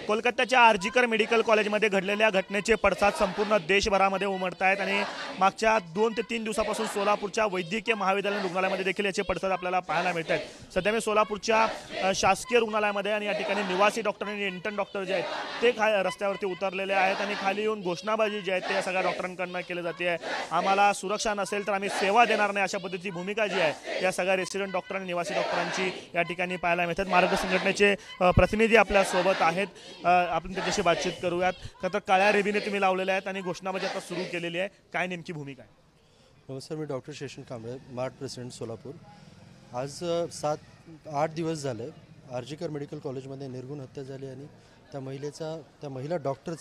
कोलकात्याच्या आरजीकर मेडिकल कॉलेजमध्ये घडलेल्या घटनेचे पडसाद संपूर्ण देशभरामध्ये उमटत आहेत आणि मागच्या 2 ते 3 दिवसापासून सोलापूरच्या वैद्यकीय महाविद्यालय रुग्णालयामध्ये देखील याचे पडसाद आपल्याला पाहायला मिळत आहेत। सध्या मी सोलापूरच्या शासकीय रुग्णालयामध्ये आणि या ठिकाणी निवासी डॉक्टर आणि इंटर्न डॉक्टर जे आहेत ते रस्त्यावरती उतरलेले आहेत आणि खाली येऊन घोषणाबाजी जी आहे ते सगळ्या डॉक्टरांकडून केली जाते आहे। आम्हाला सुरक्षा नसेल तर आम्ही सेवा देणार नाही अशा पद्धतीची भूमिका जी आहे या सगळ्या रेसिडेंट डॉक्टर आणि निवासी डॉक्टरांची या ठिकाणी पाहायला मिळतात। मार्ग संघटनेचे प्रतिनिधी आपल्या सोबत आहेत, आपण त्याच्याशी बातचीत करूयात। तर काळ्या रेबीने तुम्ही लावलेल्या आहेत आणि घोषणाबाजी आता सुरू केलेली आहे, काय नेमकी भूमिका आहे? नमस्कार, मी doctor Sheshan Kamble, mart president Solapur. आज 7-8 दिवस झाले आरजीकर मेडिकल कॉलेजमध्ये निर्गुण हत्या झाली आणि त्या महिला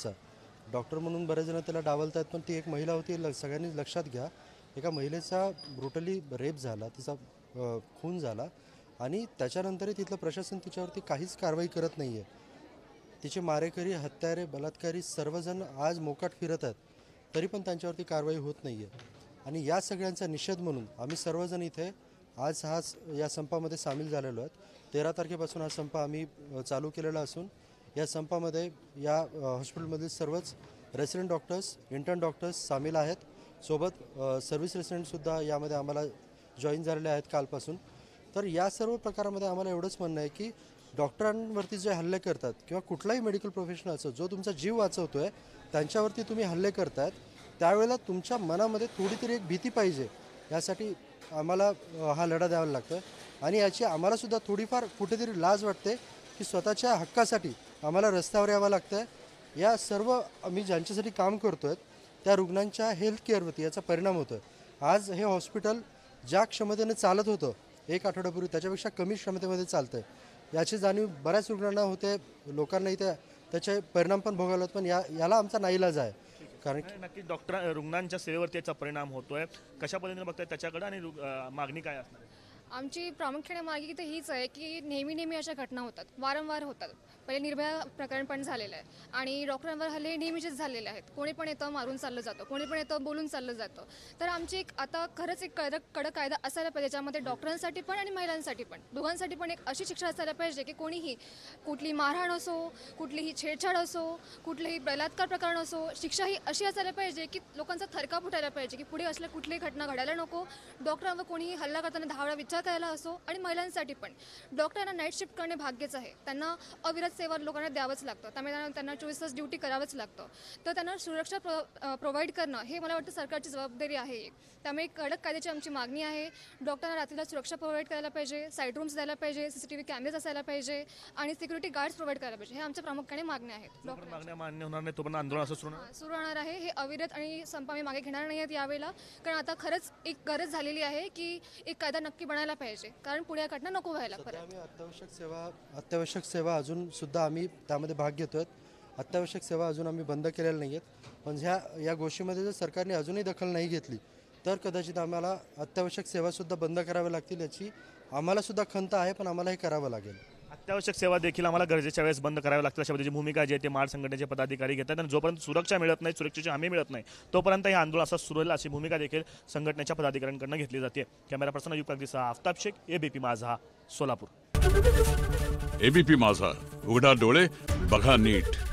डॉक्टर म्हणून बरेच जण त्याला डावलतात, पण ती एक महिला होती। सगळ्यांनी लक्षात घ्या, एका महिलेचा ब्रुटली रेप झाला, तिचा खून झाला आणि त्याच्यानंतरही तिथलं प्रशासन तिच्यावरती काहीच कारवाई करत नाही आहे। तिचे मारेकरी, हत्यारे, बलात्कारी सर्वजण आज मोकाट फिरत आहेत, तरी पण त्यांच्यावरती कारवाई होत नाही आहे। आणि या सगळ्यांचा निषेध म्हणून आम्ही सर्वजण इथे आज या संपामध्ये सामील झालेलो आहोत। 13 तारखेपासून हा संप आम्ही चालू केलेला असून या संपामध्ये या हॉस्पिटलमधील सर्वच रेसिडेंट डॉक्टर्स, इंटर्न डॉक्टर्स सामील आहेत। सोबत सर्व्हिस रेसिडेंटसुद्धा यामध्ये आम्हाला जॉईन झालेले आहेत कालपासून। तर या सर्व प्रकारामध्ये आम्हाला एवढंच म्हणणं आहे की डॉक्टरांवरती जे हल्ले करतात किंवा कुठलाही मेडिकल प्रोफेशनल असो जो तुमचा जीव वाचवतोय त्यांच्यावरती तुम्ही हल्ले करतायत, त्यावेळेला तुमच्या मनामध्ये थोडी तरी एक भीती पाहिजे। यासाठी आम्हाला हा लढा द्यावा लागतो आणि याची आम्हालासुद्धा थोडीफार कुठेतरी लाज वाटते की स्वतःच्या हक्कासाठी आम्हाला रस्त्यावर यावं लागतं आहे। या सर्व आम्ही ज्यांच्यासाठी काम करतो आहे त्या रुग्णांच्या हेल्थ केअरवरती याचा परिणाम होतो आहे। आज हे हॉस्पिटल ज्या क्षमतेने चालत होतं 1 आठवड्यापूर्वी त्याच्यापेक्षा कमी क्षमतेमध्ये चालतं आहे, याची जाणीव बऱ्याच रुग्णांना होते, लोकांना इथे त्याचे परिणाम पण भोगावले, पण याला आमचा नाईलाज आहे। कारण नक्की रुग्णांच्या सेवेवरती याचा परिणाम होतोय, कशा पद्धतीने बघताय त्याच्याकडे आणि मागणी काय असणार आहे? आमची प्रामुख्याने मागणी तर हीच आहे की नेहमी अशा घटना होतात, वारंवार होतात। पहिले निर्भया प्रकरण पण झालेलं आहे आणि डॉक्टरांवर हल्ले नेहमीचेच झालेले आहेत। कोणी पण येतं मारून चाललं जातं, कोणी पण येतं बोलून चाललं जातं। तर आमची आता खरंच एक कडक कायदा असायला पाहिजे ज्यामध्ये डॉक्टरांसाठी पण आणि महिलांसाठी पण दोघांसाठी पण एक अशी शिक्षा असायला पाहिजे की कोणीही कुठली मारहाण असो, कुठलीही छेडछाड असो, कुठलीही बलात्कार प्रकरण असो, शिक्षा ही अशी असायला पाहिजे की लोकांचा थरकाप उठायला पाहिजे की पुढे असल्या कुठलीही घटना घडायला नको, डॉक्टरांवर कोणीही हल्ला करताना 10 वेळा विचार करायला असो। आणि महिलांसाठी पण डॉक्टरांना नाईट शिफ्ट करणे भाग्यच आहे, त्यांना अविरत सेवा लोकांना द्यावंच लागतं, त्यामुळे त्यांना 24 तास ड्युटी करावंच लागतं। तर त्यांना सुरक्षा प्रोव्हाइड करणं हे मला वाटतं सरकारची जबाबदारी आहे। त्यामुळे कडक कायद्याची आमची मागणी आहे। डॉक्टरांना रात्रीला सुरक्षा प्रोव्हाइड करायला पाहिजे, साईड रूम्स द्यायला पाहिजे, CCTV कॅमेरेज असायला पाहिजे आणि सिक्युरिटी गार्ड्स प्रोव्हाइड करायला पाहिजे। हे आमच्या प्रामुख्याने मागण्या आहेत। मागण्या मान्य होणार नाही तो पण आंदोलन असं सुरू राहणार आहे। हे अविरत आणि संप आम्ही मागे घेणार नाही आहेत यावेळेला, कारण आता खरंच एक गरज झालेली आहे की एक कायदा नक्की बनायला पाहिजे, कारण पुढे घटना नको व्हायला। आम्ही अत्यावश्यक सेवा अजून सुद्धा आम्ही त्यामध्ये भाग घेतोय। अत्यावश्यक सेवा अजून आम्ही बंद केलेल्या नाही आहेत, पण या गोष्टीमध्ये जर सरकारने अजूनही दखल नाही घेतली तर कदाचित आम्हाला अत्यावश्यक सेवासुद्धा बंद कराव्या लागतील। याची आम्हाला सुद्धा खंत आहे, पण आम्हाला हे करावं लागेल। अत्यावश्यक सेवा देखील आम्हाला गरजेच्या वेळेस बंद कराव्या लागतील अशा पद्धतीची भूमिका जी आहे ते मार्ट संघटनेचे पदाधिकारी घेतात आणि जोपर्यंत सुरक्षा मिळत नाही, सुरक्षेची हमी मिळत नाही तोपर्यंत हे आंदोलन असं सुरू राहील अशी भूमिका देखील संघटनेच्या पदाधिकाऱ्यांकडून घेतली जाते। कॅमेरा पर्सन अयुब कागदीसह आफताब शेख, ABP माझा, सोलापूर। ABP माझा, उघडा डोळे बघा नीट।